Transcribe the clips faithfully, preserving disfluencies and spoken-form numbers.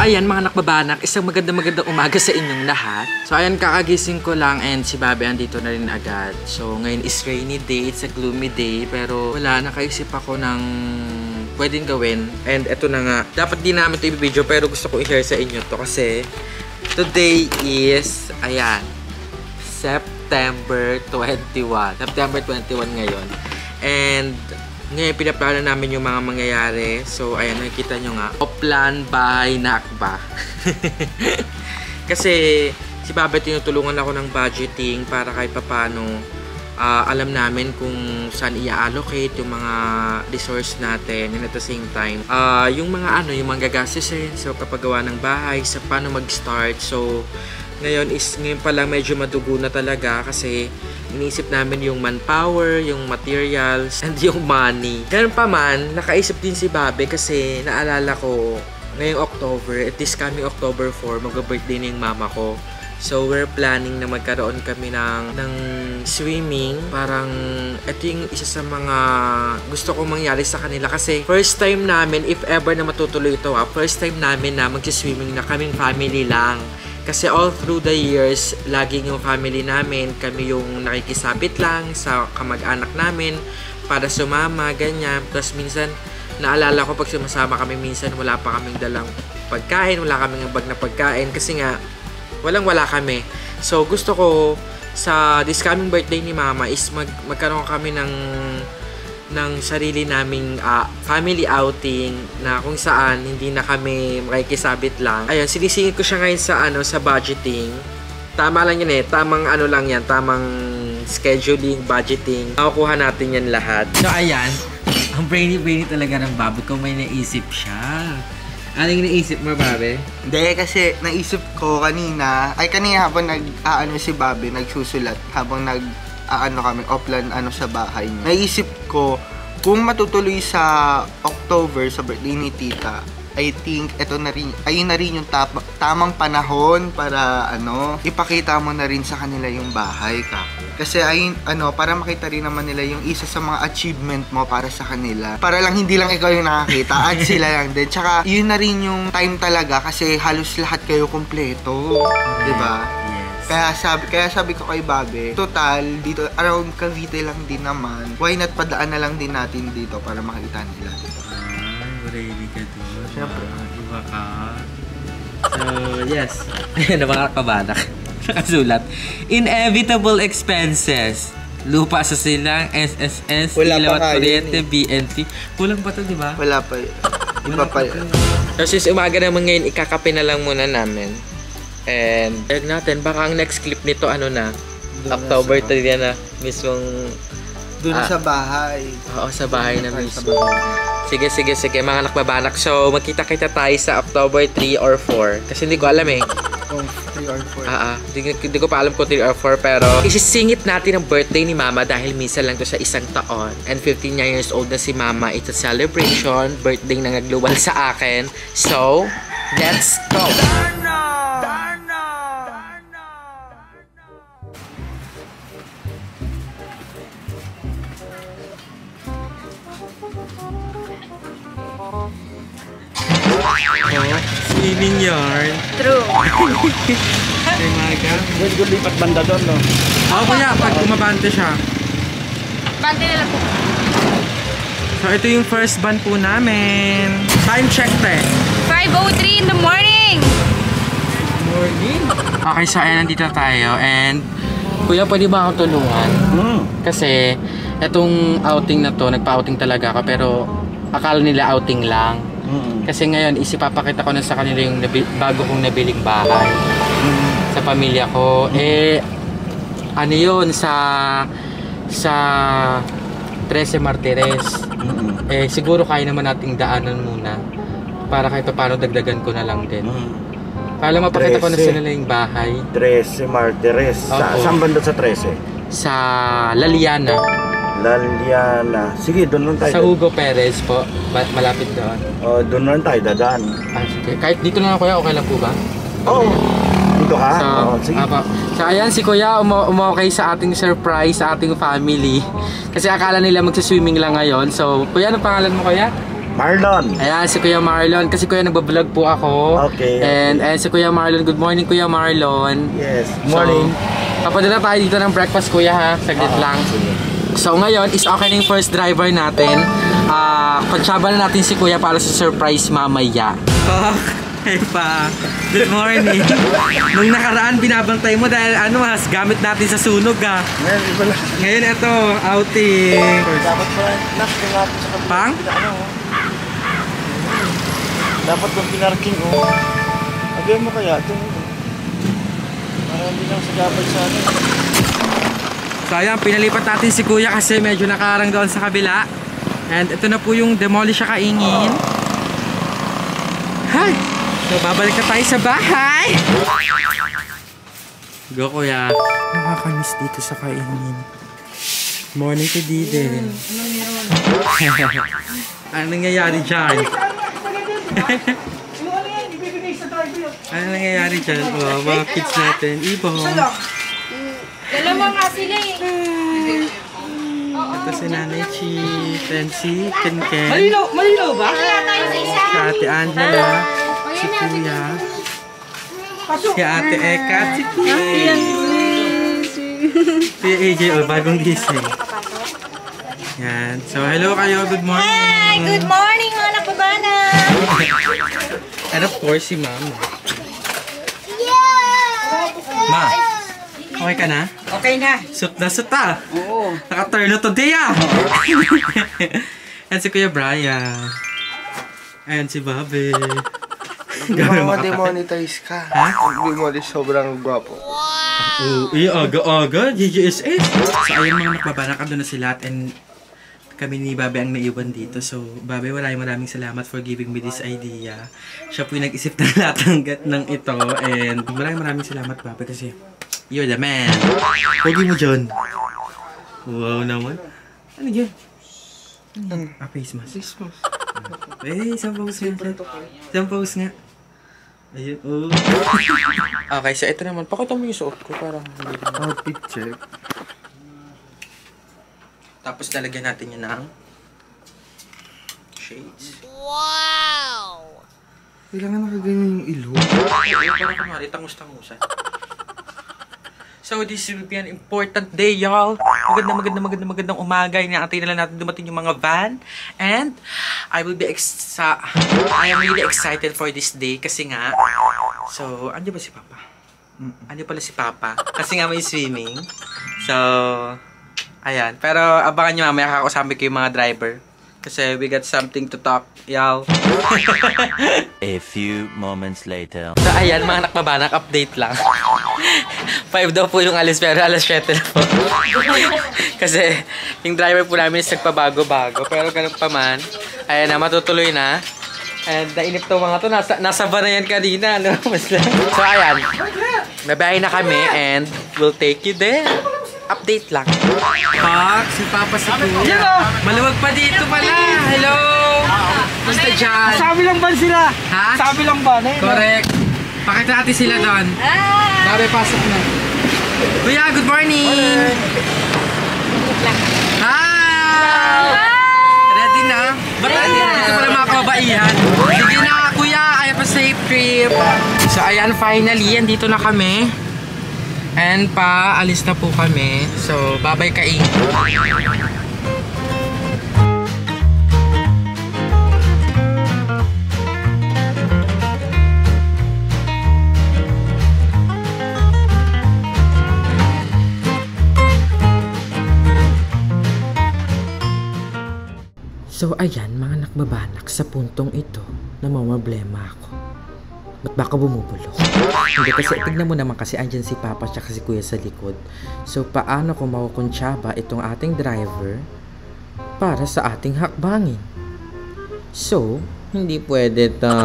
ayan mga nakbabanak, isang maganda-magandang umaga sa inyong lahat. So ayan, kakagising ko lang and si Bobby andito na rin agad. So ngayon is rainy day, it's a gloomy day, pero wala, nakaisip ako ng pwedeng gawin. And eto na nga, dapat di namin ito i-video pero gusto ko i-share sa inyo to kasi today is, ayan, September twenty-one. September twenty-one ngayon. And ngayon, pinaplano namin yung mga mangyayari. So, ayan, nakikita nyo nga. O-plan bahay na akba. Kasi, si Baba, tinutulungan ako ng budgeting para kahit papano uh, alam namin kung saan i-allocate yung mga resource natin. And at the same time, uh, yung mga ano, yung mga gagastusin. So, kapag gawa ng bahay, sa paano mag-start. So, ngayon is, ngayon pa lang medyo madugo na talaga kasi iniisip namin yung manpower, yung materials, and yung money. Ganun pa man, nakaisip din si Bobby kasi naalala ko ngayong October, at this coming October four, mag-birthday na yung mama ko. So, we're planning na magkaroon kami ng, ng swimming. Parang, ito yung isa sa mga gusto kong mangyari sa kanila. Kasi, first time namin, if ever na matutuloy ito, ha, first time namin na mag-swimming na kaming family lang. Kasi all through the years, laging yung family namin, kami yung nakikisabit lang sa kamag-anak namin para sumama, ganyan. Tapos minsan, naalala ko pag sumasama kami, minsan wala pa kaming dalang pagkain, wala kaming bag na pagkain kasi nga, walang-wala kami. So, gusto ko sa this coming birthday ni Mama is mag magkaroon kami ng ng sarili naming uh, family outing na kung saan hindi na kami makikisabit lang. Ayun, sinisingit ko siya ngayon sa ano sa budgeting. Tama lang yun eh, tamang ano lang yan, tamang scheduling, budgeting. Makukuha natin yan lahat. So ayan, ang brainy-brainy talaga ng Bobby kung may naisip siya. Anong naisip mo, Bobby? Hindi, kasi naisip ko kanina, ay kanina habang nag-aano si Bobby, nagsusulat, habang nag ano kami, offline ano sa bahay niya. Naisip ko, kung matutuloy sa October, sa birthday ni Tita, I think ito na rin, ayun na rin yung tap, tamang panahon para ano, ipakita mo na rin sa kanila yung bahay ka. Kasi ayun, ano, para makita rin naman nila yung isa sa mga achievement mo para sa kanila. Para lang hindi lang ikaw yung nakakita, at sila lang din. Tsaka yun na rin yung time talaga kasi halos lahat kayo kumpleto. Diba? Kaya sabi, kaya sabi ko kay Bobby, total, dito, around Cavite lang din naman. Why not padaan na lang din natin dito para makita nila. Ah, ready ka doon. Siyempre. Ah, iba ka. So, yes. Ayan na mga kabanak. Nakasulat. Inevitable expenses. Lupa sa silang, S S S, ilaw at kuryente, B N T. Kulang pa to, di ba? Wala pa. Iba pa yun. So, since umaga naman ngayon, ikakape na lang muna namin. And, egg natin, baka ang next clip nito, ano na, doon October na three na, mismong... Doon ah, sa bahay. Oo, sa bahay na mismo. Sige, sige, sige, mga nakbabanak. So, magkita-kita tayo sa October three or four. Kasi hindi ko alam eh. Oh, three or four. Ah, ah. Hindi, hindi ko pa alam kung three or four, pero isisingit natin ang birthday ni Mama dahil minsan lang to sa isang taon. And fifteen years old na si Mama. It's a celebration. Birthday na nagluwal sa akin. So, let's go! Swimming yarn. True. Ay, maga. Doon ko lipat banda doon, no? Oo, kuya, pag kumabante siya. Bante na lang po. So, ito yung first band po namin. Time check, te. five oh three in the morning! Morning? Okay, so ayan, nandito tayo. And, kuya, pwede ba akong tulungan? Hmm. Kasi, itong outing na to, nagpa-outing talaga ako, pero akala nila outing lang. Mm. Kasi ngayon, isipapakita ko na sa kanila yung bago kong nabiling bahay. Mm. Sa pamilya ko. Eh, ano yun, sa sa Trece Martires. Mm. Eh, siguro kaya naman nating daanan muna. Para kahit paano dagdagan ko na lang din. Mm. Para mapakita ko na sa nila yung bahay. Trece Martires. Sa, saan banda sa Trece? Sa Laliana. Laliana. Sige, doon lang tayo. Sa Hugo Perez po. Malapit doon. Oh, doon lang tayo dadaan. Ah, sige. Kahit dito na lang, kuya, okay lang po ba? Oo. Oh, dito ka? So, oh, sige. Apa. So, ayan, si kuya umo umokay sa ating surprise, sa ating family. Kasi akala nila magsiswimming lang ngayon. So, kuya, anong pangalan mo, kuya? Marlon. Ayan, si Kuya Marlon. Kasi Kuya, nagbablog po ako. Okay. And ayan si Kuya Marlon. Good morning, Kuya Marlon. Yes, morning. So, papadala tayo dito ng breakfast, Kuya, ha? Saglit Oo, lang. sige. So, ngayon is okay na yung first driver natin. Ah, uh, konsyaba na natin si Kuya para sa surprise mamaya. Okay pa. Good morning. Nung nakaraan, binabantay mo dahil ano, has gamit natin sa sunog, ha? Ngayon, iba lang. Ngayon, eto, outing. Dapat pala, nak, yung natin sa kabila. Pang? Ano, oh. Dapat kung pinarking, oh. Agay mo kaya, ito. Para hindi lang sa dapat sa ano. So ayan, pinalipat natin si Kuya kasi medyo nakarang doon sa kabila. And ito na po yung demolish siya kaingin. Hi! So babalik na tayo sa bahay! Go, Kuya. Nakakamiss dito sa kaingin. Morning to Diden. Anong meron? Anong nangyayari dyan? Anong nangyayari dyan? Oh, mga kids natin. Ibong. Dalawa nga sila eh. Ito si Nanay Chief and si Ken Ken. Malinaw, malinaw ba? Kaya tayo sa isa. Si Ate Angela, si Kuya, si Ate Eka, si Kuya. Si A J, oh, bagong gising. Yan. So, hello kayo. Good morning. Hi! Good morning mga nakabana! And of course, si Mama. Ma, okay ka na? Okay na. Suit na suit ah. Oo. Naka-turno today ah. And si Kuya Brian. And si Bobby. Hindi mo ma-demonetize ka. Ha? Hindi mo sobrang gwapo. Oo, eh, aga-aga, G G S S. So, ayun mga nakbabanak, ando na sila and kami ni Babe ang naiwan dito. So, Babe, maraming maraming salamat for giving me this idea. Siya po yung nag-isip ng lahat ng, ng ito. And maraming maraming salamat, Babe, kasi you're the man. Pogi mo, John. Wow naman. Ano yun? Ah, face mask. Face mask. Eh, isang pose nga. Isang pose nga. Ayun, oh. Okay, so ito naman. Pakita mo yung suot ko para hindi naman. Outfit check. Tapos lalagyan natin yun ng shades. Kailangan nakaganyan yung ilong. Ayun, para kumari, tangus-tangusan. So, this will be an important day, y'all. Magandang, magandang, magandang, magandang umaga. Inaantay na lang natin dumating yung mga van. And, I will be exa... I am really excited for this day kasi nga... So, andyan ba si Papa? Andyan pala si Papa. Kasi nga may swimming. So, ayan. Pero, abangan nyo mamaya kakausapin ko yung mga driver. Kasi we got something to talk, y'all. A few moments later. So, ayan, mga nakbabanak, update lang. five daw po yung alis, pero alas siyete na po. Kasi, yung driver po namin is nagpabago-bago. Pero ganun pa man, ayan na, matutuloy na. And nainip to mga to, nasa, nasa ba na yan kanina, ano? So, ayan, nabiyahe na kami and we'll take you there. Update lang. Pak, si Papa si Kuya. Maluwag pa dito pala. Hello! Basta dyan. Sabi lang ba sila? Ha? Sabi lang ba? Na, Correct. Pakita natin sila doon. Babe, pasok na. Kuya, good morning! Hi! Ready na? Ba't dito pala mga kababaihan? Sige na, Kuya. I have a safe trip. So, ayan, finally, andito na kami. And pa, alis na po kami. So, babay kaing. So, ayan, mga nakbabanak, sa puntong ito, namamablema ako. Ba't baka bumubulok? Hindi kasi, tignan mo naman kasi andyan si Papa at si Kuya sa likod. So, paano ko makukuntsaba itong ating driver para sa ating hakbangin? So, hindi pwede to.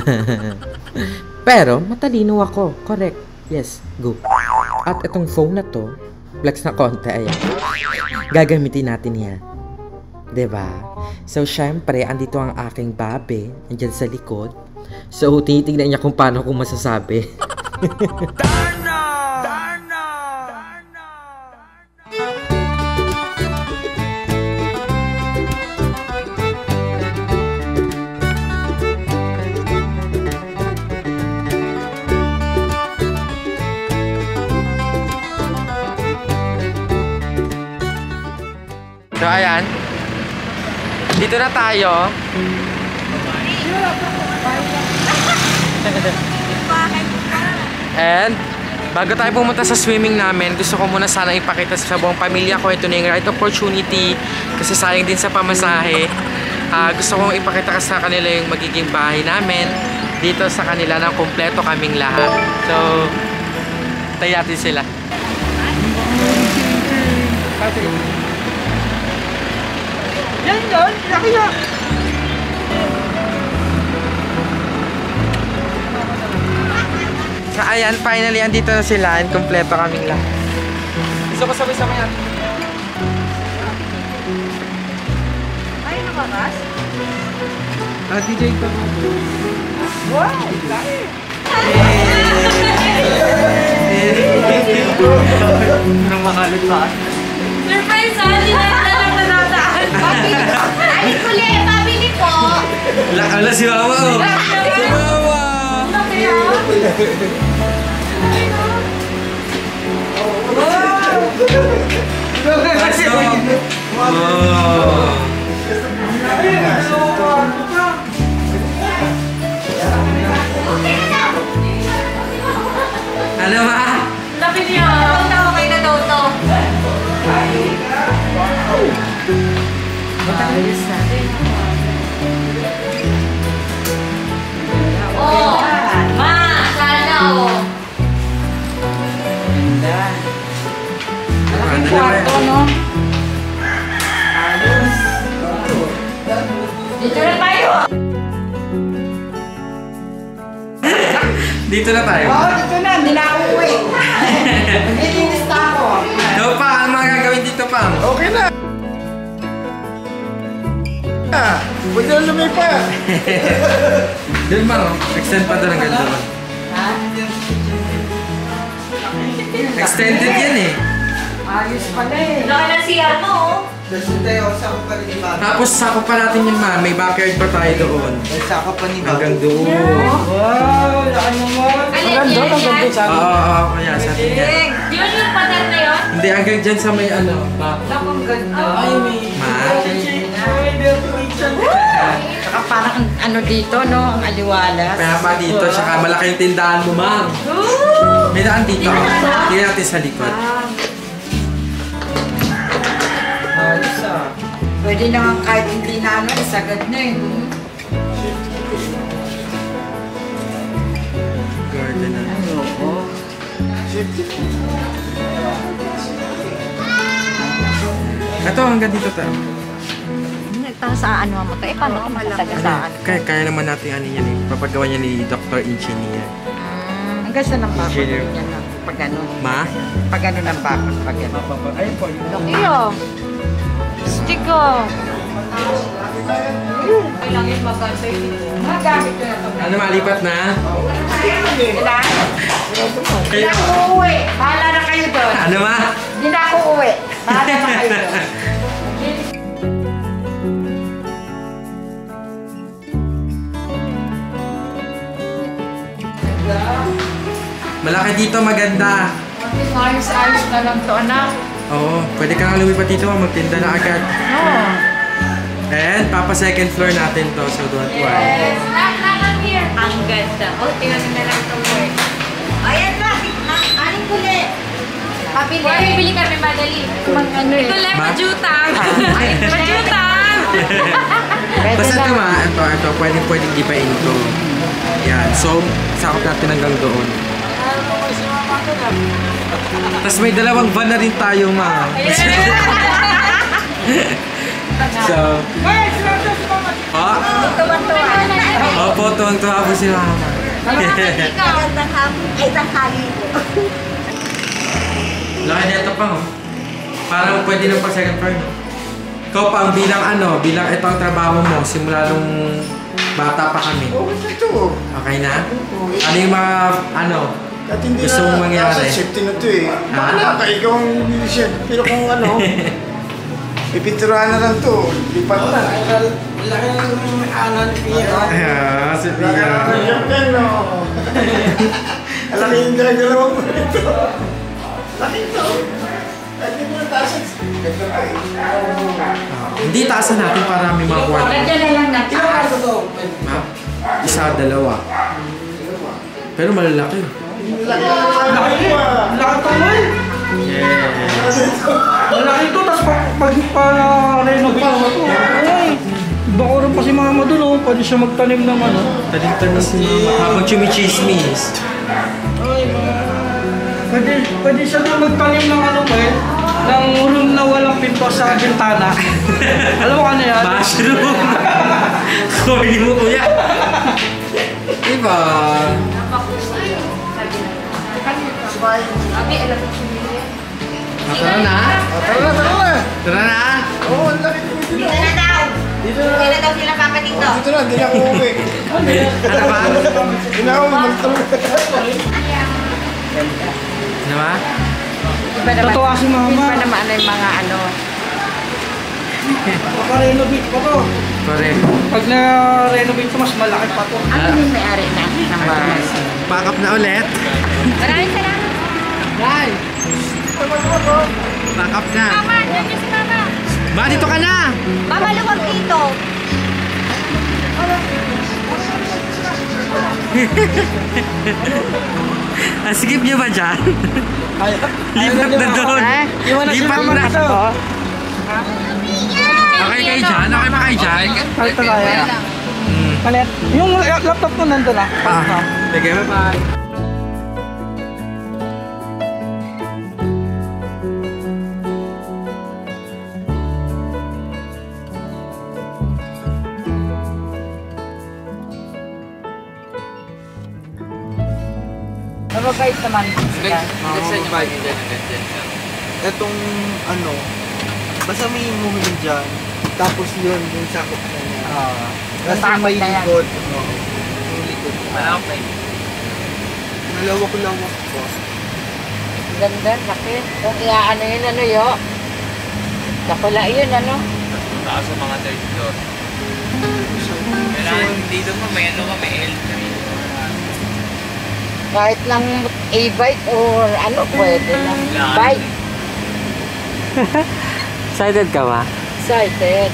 Pero, matalino ako. Correct. Yes, go. At itong phone na to, flex na konti, ayan. Gagamitin natin yan. Diba? So, syempre, andito ang aking babe, andyan sa likod. So, tinitignan niya kung paano kung masasabi. Darna! Darna! Darna! So, ayan. Dito na tayo. And, bago tayo pumunta sa swimming namin, gusto ko muna sana ipakita sa buong pamilya ko. Ito na yung right opportunity. Kasi sayang din sa pamasahe. Uh, gusto kong ipakita sa kanila yung magiging bahay namin. Dito sa kanila na kumpleto kaming lahat. So, tayo natin sila. Yan yun, laki na. So, ayan, finally, andito na sila. And kumpleto kaming lahat. Gusto ko sabay-sabay natin. Ay, nakakas? Ah, D J ka mo. Wow, laki. Nang makalot pa. Surprise, ha? Hindi na lang nadadaan. Ay, kuli, pabili po. Ala, si Mama, oh. Si Mama. Laki, ha? Let's go. Oh. Ano ba? Laki niya. Toto, okay na toto. Ayos na. Oh, ma, sana, oh. Ganda. Ano Kwarto, no? Ayos. Dito na tayo. Dito na tayo. Oo, dito na. Hindi na ako uwi. Nagilinis na ako. So, pa, ano mga gagawin dito, Pam? Okay na. Ah, pwede na lumipat. Doon, Mang. Extend pa doon ang ganda. Ha? Extended yan eh. Ayos pala eh. Laki na siya mo, oh. Dasun tayo, sako pa rin ni Bata. Tapos, sakop pa natin yun, Ma. May backyard pa tayo doon. May sako pa ni Bata. Hanggang doon. Wow, laki naman. Alin yan, yan? Oo, oo, oo. Kaya sa atin yan. Yun yung pader na yun? Hindi, hanggang dyan sa may ano. Back. Lakong ganda. Ay, may... Ma? Saka parang ano dito, no? Ang aliwalas. Kaya pa dito, tsaka malaki yung tindahan mo, Mang. May daan dito. Tingnan natin sa likod. Ayos ah. Pwede naman kahit hindi na ano, isagad na eh. Garden na. Ay, oo. Ito, hanggang dito tayo. Nagtasaan mo to. Eh, paano ka matatagasaan? Kaya, kaya naman natin ano yan eh. Papagawa niya ni Doctor Engineer. Ang ganda ng bakod Engineer. yan lang. Pag ganun. Ma? Pag ganun ang bakod. Pag ganun. Ayun po. Iyo. Stick ko. Kailangan maganda yun. Magamit ko na ito. Ano, malipat na? Kailangan. Hindi na ako uuwi. Bahala na kayo doon. Ano, Ma? Hindi na ako uuwi. Bahala na kayo doon. Malaki dito, maganda. Ayos-ayos na lang to, anak. Oo, pwede ka nga lumipat dito, magtinda na agad. Oo. And, papa second floor natin to, so don't worry. Lahat lang here. Ang ganda. O, tingnan na lang itong work. Ayan na. Aling kuli. Pabili. Wala, bibili kami madali. Ano eh. Ito lang, Ma? majutang. Majutang. Basta ito, Ma, ito, ito, pwedeng pwedeng dipain to. Yan, so, sakop natin hanggang doon. Tapos may dalawang van na rin tayo, Ma. So, oh, opo, tuwang-tuwa po si Mama. Magandang hapon. Ay, tanghali po. Laki nito pa, oh. Parang pwede na pa second floor, no? Ikaw pa, bilang ano, bilang ito ang trabaho mo, simula nung bata pa kami. Okay na ito. Okay na? Ano yung mga, ano, At hindi gusto mong na mangyari? nasa safety na ito eh. Ha? Bahala ka, ikaw ang chef. Pero kung ano, ipinturahan na lang ito. Lipat na. Laki ng anan niya. Ah, si Laki na Pia. ng chef yan, no? Alaki yung gagalawa mo ito. Laki ito. Laki mo ang taas. Ganda ka eh. Hindi, taasan natin para may mga kwarto. Nandiyan na lang natin. Ha? Isa, dalawa. Pero malalaki. Laki mo ah! Laki pa mo eh! Yes. Malaki ito, tapos pag, pag pa-renovate pa ito. Ay, iba ko rin pa si mama doon, oh. Pwede siya magtanim ng ano. Tanim-tanim si mama habang chumichismis. Ay, mga... Pwede, pwede siya doon magtanim ng ano ba eh? Ng room na walang pinto sa bintana. Alam mo ano yan? Mushroom! Corny mo, kuya. Diba? Abi, alam mo. Ah, tara na? Tara na, tara na! Tara na? Oo, ang laki dito Dito na! na daw. Dito na! Dito na daw sila papa dito. Dito na, hindi na ako uwi. Ano ba? Hindi na ako magtulog. Ano ba? Iba naman. Totoo si mama. Iba naman yung mga ano. Paka-renovate pa to. Correct. Pag na-renovate ko, mas malaki pa to. Ano yung may-ari na naman? Pack up na ulit. Maraming salamat. Bye! Pack up na. Mama, dyan si mama. Ma, dito ka na! Mama, luwag dito. Ah, skip nyo ba dyan? Lipat na doon. Iwan na si Lipat mama na. dito. Okay kayo dyan? Okay ba kayo dyan? Palit na kaya. Palit. Yung laptop ko nandun ah. Ah. Sige, bye-bye. Ano guys naman? Saan nyo ba yun dyan? Etong ano, basta may imuhin dyan, tapos yun, yung sakop na niya. Oo. Kasi may na yan. likod. Oo. Yung likod. Malawak na yun. Malawak-lawak po. Ganda, sakit. Kung iaano yun, ano yo? Nakula yun, ano? Taas sa mga third floor. Kailangan dito pa may ano ka, may L. Kahit lang e-bike or ano, pwede lang. Bike. Excited ka ba? Excited.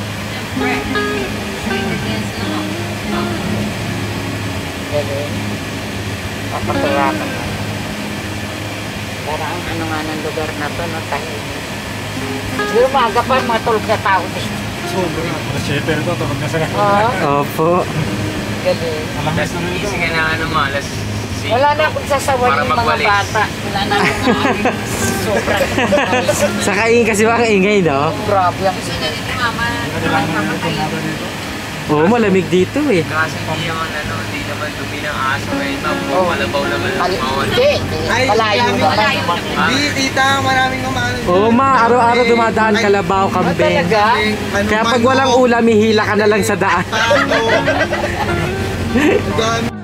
Galing. Papaturakan na. Parang ano nga ng lugar na to, no? Tahimik. Siguro maaga pa, mga tulog na tao dito. Oo, Opo. galing. Easy ka na ano mo, alas Wala na akong sasawayin Para yung mga magwalis. bata. Wala na akong sobrang Saka ingay kasi baka ingay, no? grabe ang Oo, malamig dito eh. Kasi hindi naman ano, hindi naman dumi ng aso eh. Tapos Oh. malabaw naman ang Pal- bawal. Hindi, hindi. Ay, Malayo sabi- naman. Di, tita, maraming umano. Oo, ma, araw-araw dumadaan kalabaw, Ah, kambing. talaga? Kaya pag walang ulam, hihila ka na lang sa daan. Pato. Gan-